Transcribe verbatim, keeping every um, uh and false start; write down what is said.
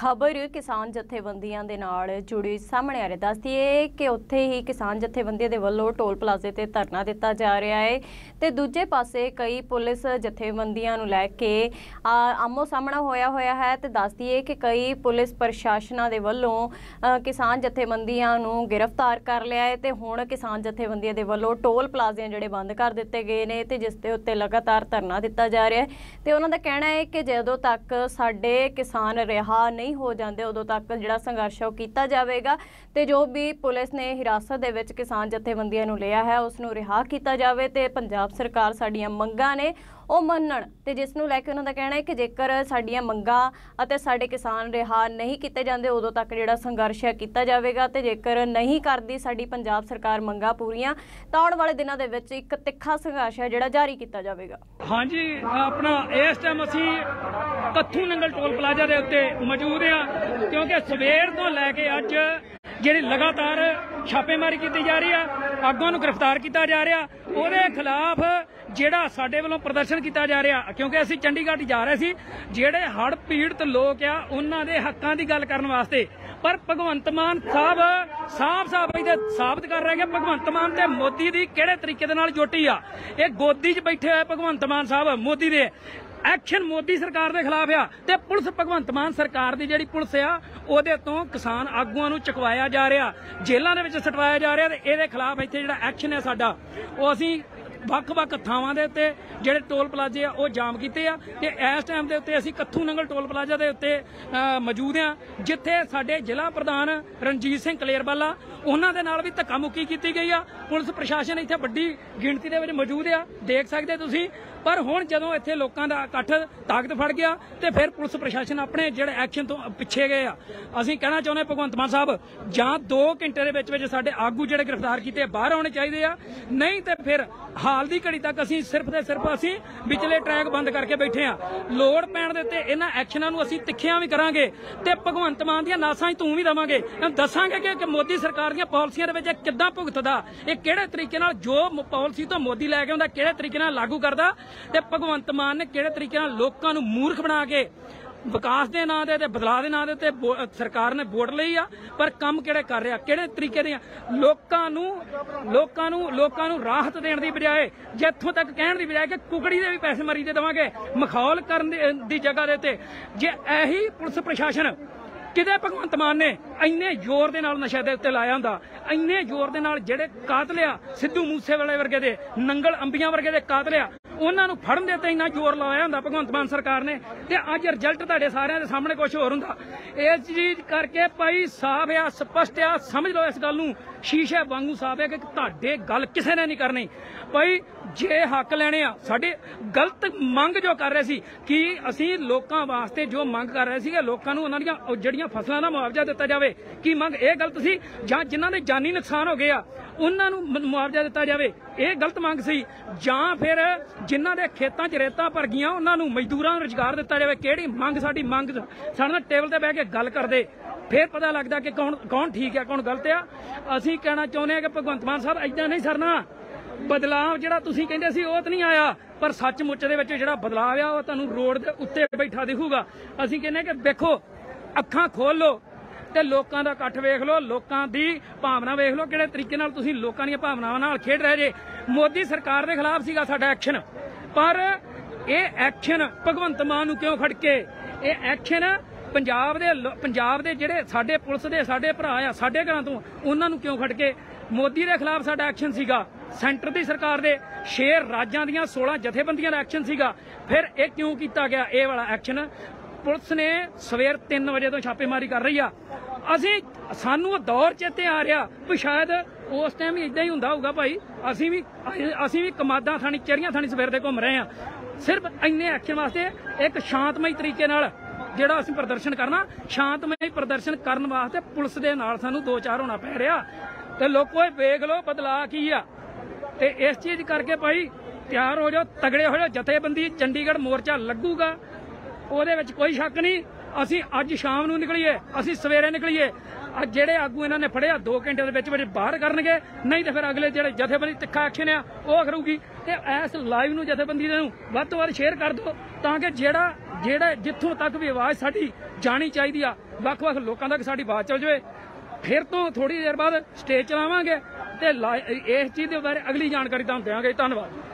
खबर किसान जथेबंदियां दे नाल जुड़ी सामने आ रही। दस दिए कि उत्थे ही किसान जथेबंदियां दे वल्लों टोल प्लाजे ते धरना दिता जा रहा है ते दूजे पासे कई पुलिस जथेबंदियां नूं लैके आमो सामना होया होया है। ते दस दिए कि कई पुलिस प्रशासना दे वल्लों किसान जथेबंदियां नूं गिरफ्तार कर लिया है ते हुण किसान जथेबंदियां दे वल्लों टोल प्लाजे जिहड़े बंद कर दिते गए ने ते जिस दे उत्ते लगातार धरना दिता जा रहा है। ते उन्हां दा कहना है कि जदों तक साडे किसान रिहा नहीं हो जाते उदों तक जिहड़ा संघर्ष है किया जाएगा ते जो भी पुलिस ने हिरासत दे विच किसान जथेबंदियां नूं लिया है उसनूं रिहा किया जाए ते पंजाब सरकार साडीआं मंगां ने ਉਹ ਮੰਨਣ ਤੇ ਜਿਸ ਨੂੰ ਲੈ ਕੇ ਉਹਨਾਂ ਦਾ ਕਹਿਣਾ ਹੈ ਕਿ ਜੇਕਰ ਸਾਡੀਆਂ ਮੰਗਾਂ ਅਤੇ ਸਾਡੇ ਕਿਸਾਨ ਰਿਹਾ ਨਹੀਂ ਕੀਤੇ ਜਾਂਦੇ ਉਦੋਂ ਤੱਕ ਜਿਹੜਾ ਸੰਘਰਸ਼ ਹੈ ਕੀਤਾ ਜਾਵੇਗਾ ਤੇ ਜੇਕਰ ਨਹੀਂ ਕਰਦੀ ਸਾਡੀ ਪੰਜਾਬ ਸਰਕਾਰ ਮੰਗਾਂ ਪੂਰੀਆਂ ਤਾਂ ਆਉਣ ਵਾਲੇ ਦਿਨਾਂ ਦੇ ਵਿੱਚ ਇੱਕ ਤਿੱਖਾ ਸੰਘਰਸ਼ ਹੈ ਜਿਹੜਾ ਜਾਰੀ ਕੀਤਾ ਜਾਵੇਗਾ। ਹਾਂਜੀ, ਆਪਣਾ ਇਸ ਟਾਈਮ ਅਸੀਂ ਕੱਥੂ ਨੰਗਲ ਟੋਲ ਪਲਾਜ਼ਾ ਦੇ ਉੱਤੇ ਮੌਜੂਦ ਹਾਂ ਕਿਉਂਕਿ ਸਵੇਰ ਤੋਂ ਲੈ ਕੇ ਅੱਜ ਜਿਹੜੀ ਲਗਾਤਾਰ ਛਾਪੇਮਾਰੀ ਕੀਤੀ ਜਾ ਰਹੀ ਆ, ਆਗੂਆਂ ਨੂੰ ਗ੍ਰਿਫਤਾਰ ਕੀਤਾ ਜਾ ਰਿਹਾ, ਉਹਦੇ ਖਿਲਾਫ ਜਿਹੜਾ ਸਾਡੇ ਵੱਲੋਂ ਪ੍ਰਦਰਸ਼ਨ ਕੀਤਾ ਜਾ ਰਿਹਾ ਕਿਉਂਕਿ ਅਸੀਂ ਚੰਡੀਗੜ੍ਹ ਜਾ ਰਹੇ ਸੀ ਜਿਹੜੇ ਹੜ੍ਹ ਪੀੜਤ ਲੋਕ ਆ ਉਹਨਾਂ ਦੇ ਹੱਕਾਂ ਦੀ ਗੱਲ ਕਰਨ ਵਾਸਤੇ। ਪਰ ਭਗਵੰਤ ਮਾਨ ਸਾਹਿਬ ਸਾਫ਼ ਸਾਫ਼ ਇਹਦੇ ਸਾਬਤ ਕਰ ਰਹੇ ਕਿ ਭਗਵੰਤ ਮਾਨ ਤੇ ਮੋਦੀ ਦੀ ਕਿਹੜੇ ਤਰੀਕੇ ਦੇ ਨਾਲ ਜੋਟੀ ਆ। ਇਹ ਗੋਦੀ 'ਚ ਬੈਠੇ ਹੋਏ ਭਗਵੰਤ ਮਾਨ ਸਾਹਿਬ ਮੋਦੀ ਦੇ एक्शन मोदी सरकार के खिलाफ आ ते पुलिस भगवंत मान सरकार की जिहड़ी पुलिस आ उहदे तों किसान आगूआं नूं चुकवाया जा रहा, जेलों दे विच सटवाया जा रहा ते इहदे खिलाफ इत्थे जिहड़ा एक्शन है साडा वो असीं ਵੱਖ-ਵੱਖ ਥਾਵਾਂ ਦੇ ਉੱਤੇ ਜਿਹੜੇ ਟੋਲ ਪਲਾਜ਼ੇ ਆ ਉਹ ਜਾਮ ਕੀਤੇ ਆ ਤੇ ਇਸ ਟਾਈਮ ਦੇ ਉੱਤੇ ਅਸੀਂ ਕੱਥੂ ਨੰਗਲ ਟੋਲ ਪਲਾਜ਼ਾ ਦੇ ਉੱਤੇ ਮੌਜੂਦ ਆ ਜਿੱਥੇ ਸਾਡੇ ਜ਼ਿਲ੍ਹਾ ਪ੍ਰਧਾਨ ਰਣਜੀਤ ਸਿੰਘ ਕਲੇਰਵਾਲਾ ਉਹਨਾਂ ਦੇ ਨਾਲ ਵੀ ਧੱਕਾ ਮੁੱਕੀ ਕੀਤੀ ਗਈ ਆ। ਪੁਲਿਸ ਪ੍ਰਸ਼ਾਸਨ ਇੱਥੇ ਵੱਡੀ ਗਿਣਤੀ ਦੇ ਵਿੱਚ ਮੌਜੂਦ ਆ, ਦੇਖ ਸਕਦੇ ਤੁਸੀਂ। ਪਰ ਹੁਣ ਜਦੋਂ ਇੱਥੇ ਲੋਕਾਂ ਦਾ ਇਕੱਠ ਤਾਕਤ ਫੜ ਗਿਆ ਤੇ ਫਿਰ ਪੁਲਿਸ ਪ੍ਰਸ਼ਾਸਨ ਆਪਣੇ ਜਿਹੜੇ ਐਕਸ਼ਨ ਤੋਂ ਪਿੱਛੇ ਗਏ ਆ। ਅਸੀਂ ਕਹਿਣਾ ਚਾਹੁੰਦੇ ਭਗਵੰਤ ਮਾਨ ਸਾਹਿਬ ਜਾਂ ਦੋ ਘੰਟੇ ਦੇ ਵਿੱਚ ਵਿੱਚ ਸਾਡੇ ਆਗੂ ਜਿਹੜੇ ਗ੍ਰਿਫਤਾਰ ਕੀਤੇ ਬਾਹਰ ਆਉਣੇ ਚਾਹੀਦੇ ਆ, ਨਹੀਂ ਤੇ ਫਿਰ हाल की घड़ी तक असी सिर्फ ते सिर्फ असी विचले ट्रैक बंद करके बैठे हाँ। लोड़ पैण दे उत्ते इन्हां एक्शनां नूं असी तिखियां भी करांगे ते भगवंत मान दीआं नासां तूं भी देवांगे, दसांगे कि मोदी सरकार दीआं पॉलिसियां दे विच किद्दां भुगतदा, इह किहड़े तरीके नाल जो पॉलिसी तो मोदी लैके आउंदा किहड़े तरीके नाल लागू करदा ते भगवंत मान ने किहड़े तरीके नाल लोकां नूं मूर्ख बना के विकास के नां दे ते बदलाव के नां दे ते सरकार ने वोट लई आ पर काम किहड़े कर रहा, किहड़े तरीके दे लोकां नूं लोकां नूं लोकां नूं राहत देण दी बजाए जिथों तक कहण दी बजाए कि कुकड़ी दे भी पैसे मरी दे देवांगे मखौल करन दी जगह दे ते जे यही पुलिस प्रशासन किते भगवंत मान ने इन्ने जोर दे नाल नशे दे उत्ते लाया हुंदा, इन्ने जोर दे नाल जिहड़े कातल आ सिद्धू मूसेवाले वर्गे दे नंगल अंबियां वर्गे दे कातल आ उन्हां नूं फड़न दे उत्ते इन्ना जोर लाया हुंदा भगवंत मान सरकार ने ते अज रिजल्ट तुहाडे सारिआं दे सामने कुछ होर हुंदा। इस चीज करके भाई साफ आ स्पष्ट आ समझ लो इस गल नूं शीशे वांगू साफ है कि तुहाडे गल किसी ने नहीं करनी। भाई जे हक लैणे आ साडे गलत मंग जो कर रहे सी कि असीं लोकां वास्ते जो मंग कर रहे सी लोकां नूं उन्हां दीआं जिहड़ियां फसलां दा मुआवजा दित्ता जावे कि मंग इह गलत सी जां जिन्हां दे जानी नुकसान हो गए आ उन्हां नूं मुआवजा दित्ता जावे ਇਹ गलत मंग सी ਜਾਂ ਫਿਰ ਜਿਨ੍ਹਾਂ ਦੇ ਖੇਤਾਂ 'ਚ ਰੇਤਾਂ ਭਰ ਗਈਆਂ ਉਹਨਾਂ ਨੂੰ ਮਜ਼ਦੂਰਾਂ ਨੂੰ ਰੁਜ਼ਗਾਰ ਦਿੱਤਾ ਜਾਵੇ। ਕਿਹੜੀ ਮੰਗ ਸਾਡੀ ਮੰਗ ਸਾਡੇ ਨਾਲ ਟੇਬਲ ਤੇ ਬਹਿ ਕੇ ਗੱਲ ਕਰਦੇ ਫਿਰ ਪਤਾ ਲੱਗਦਾ ਕਿ ਕੌਣ ਕੌਣ ਠੀਕ ਹੈ ਕੌਣ ਗਲਤ ਆ। ਅਸੀਂ ਕਹਿਣਾ ਚਾਹੁੰਦੇ ਹਾਂ ਕਿ ਭਗਵੰਤ ਮਾਨ ਸਾਹਿਬ ਏਦਾਂ ਨਹੀਂ ਸਰਨਾ। ਬਦਲਾਵ ਜਿਹੜਾ ਤੁਸੀਂ ਕਹਿੰਦੇ ਸੀ ਉਹ ਤਾਂ ਨਹੀਂ ਆਇਆ ਪਰ ਸੱਚਮੁੱਚ ਦੇ ਵਿੱਚ ਜਿਹੜਾ ਬਦਲਾਵ ਆ ਉਹ ਤੁਹਾਨੂੰ ਰੋਡ ਦੇ ਉੱਤੇ ਬੈਠਾ ਦਿਖੂਗਾ। ਅਸੀਂ ਕਹਿੰਦੇ ਕਿ ਵੇਖੋ ਅੱਖਾਂ ਖੋਲ ਲਓ ਤੇ ਲੋਕਾਂ ਦਾ ਇਕੱਠ ਵੇਖ ਲਓ, ਲੋਕਾਂ ਦੀ ਭਾਵਨਾ ਵੇਖ ਲਓ ਕਿਹੜੇ ਤਰੀਕੇ ਨਾਲ ਤੁਸੀਂ ਲੋਕਾਂ ਦੀਆਂ ਭਾਵਨਾਵਾਂ ਨਾਲ ਖੇਡ ਰਹੇ ਜੇ। ਮੋਦੀ ਸਰਕਾਰ ਦੇ ਖਿਲਾਫ ਸੀਗਾ ਸਾਡਾ ਐਕਸ਼ਨ ਪਰ ਇਹ ਐਕਸ਼ਨ ਭਗਵੰਤ ਮਾਨ ਨੂੰ ਕਿਉਂ ਖੜਕੇ ਇਹ ਐਕਸ਼ਨ ਪੰਜਾਬ ਦੇ ਪੰਜਾਬ ਦੇ ਜਿਹੜੇ ਸਾਡੇ ਪੁਲਿਸ ਦੇ ਸਾਡੇ ਭਰਾ ਆ ਸਾਡੇ ਘਰਾਂ ਤੋਂ ਉਹਨਾਂ ਨੂੰ ਕਿਉਂ ਖੜਕੇ। ਮੋਦੀ ਦੇ ਖਿਲਾਫ ਸਾਡਾ ਐਕਸ਼ਨ ਸੀਗਾ, ਸੈਂਟਰ ਦੀ ਸਰਕਾਰ ਦੇ ਛੇ ਰਾਜਾਂ ਦੀਆਂ ਸੋਲਾਂ ਜਥੇਬੰਦੀਆਂ ਦਾ ਐਕਸ਼ਨ ਸੀਗਾ। ਫਿਰ ਇਹ ਕਿਉਂ ਕੀਤਾ ਗਿਆ ਇਹ ਵਾਲਾ ਐਕਸ਼ਨ। पुलिस ने सवेर तीन बजे तो छापेमारी कर रही आ। असी सानू दौर चेते आ रहा भी शायद उस टाइम भी इदा ही हुंदा होगा भाई असी भी असी भी कमादा थानी चेरियां थानी सवेर दे घूम रहे हैं सिर्फ इन्ने एक्शन वास्ते एक शांतमई तरीके नाल ਜਿਹੜਾ ਅਸੀਂ ਪ੍ਰਦਰਸ਼ਨ ਕਰਨਾ ਸ਼ਾਂਤਮਈ ਪ੍ਰਦਰਸ਼ਨ ਕਰਨ ਵਾਸਤੇ ਪੁਲਿਸ ਦੇ ਨਾਲ ਸਾਨੂੰ ਦੋ ਚਾਰ ਹੋਣਾ ਪੈ ਰਿਹਾ ਤੇ ਲੋਕੋ ਇਹ ਵੇਖ ਲਓ ਬਦਲਾਅ ਕੀ ਆ। ਤੇ ਇਸ ਚੀਜ਼ ਕਰਕੇ ਭਾਈ ਤਿਆਰ ਹੋ ਜਾਓ, ਤਗੜੇ ਹੋ ਜਾਓ। ਜਥੇਬੰਦੀ ਚੰਡੀਗੜ੍ਹ ਮੋਰਚਾ ਲੱਗੂਗਾ ਉਹਦੇ ਵਿੱਚ ਕੋਈ ਸ਼ੱਕ ਨਹੀਂ। ਅਸੀਂ ਅੱਜ ਸ਼ਾਮ ਨੂੰ ਨਿਕਲੀਏ ਅਸੀਂ ਸਵੇਰੇ ਨਿਕਲੀਏ ਅੱਜ ਜਿਹੜੇ ਆਗੂ ਇਹਨਾਂ ਨੇ ਫੜਿਆ ਦੋ ਘੰਟੇ ਦੇ ਵਿੱਚ ਵਿੱਚ ਬਾਹਰ ਕਰਨਗੇ ਨਹੀਂ ਤੇ ਫਿਰ ਅਗਲੇ ਜਿਹੜੇ ਜਥੇਬੰਦੀ ਤਿੱਖਾ ਐਕਸ਼ਨ ਆ ਉਹ ਕਰੂਗੀ। ਤੇ ਇਸ ਲਾਈਵ ਨੂੰ ਜਥੇਬੰਦੀ ਨੂੰ ਵੱਧ ਤੋਂ ਵੱਧ ਸ਼ੇਅਰ ਕਰ ਦਿਓ ਤਾਂ ਕਿ ਜਿਹੜਾ ਜਿਹੜਾ ਜਿੱਥੋਂ ਤੱਕ ਵੀ ਆਵਾਜ਼ ਸਾਡੀ ਜਾਣੀ ਚਾਹੀਦੀ ਆ ਵੱਖ-ਵੱਖ ਲੋਕਾਂ ਤੱਕ ਸਾਡੀ ਬਾਤ ਚੱਲ ਜਾਵੇ। ਫਿਰ ਤੋਂ ਥੋੜੀ ਦੇਰ ਬਾਅਦ ਸਟੇਜ ਚਲਾਵਾਂਗੇ ਤੇ ਇਸ ਚੀਜ਼ ਦੇ ਬਾਰੇ ਅਗਲੀ ਜਾਣਕਾਰੀ ਤੁਹਾਨੂੰ ਦੇਵਾਂਗੇ। ਧੰਨਵਾਦ।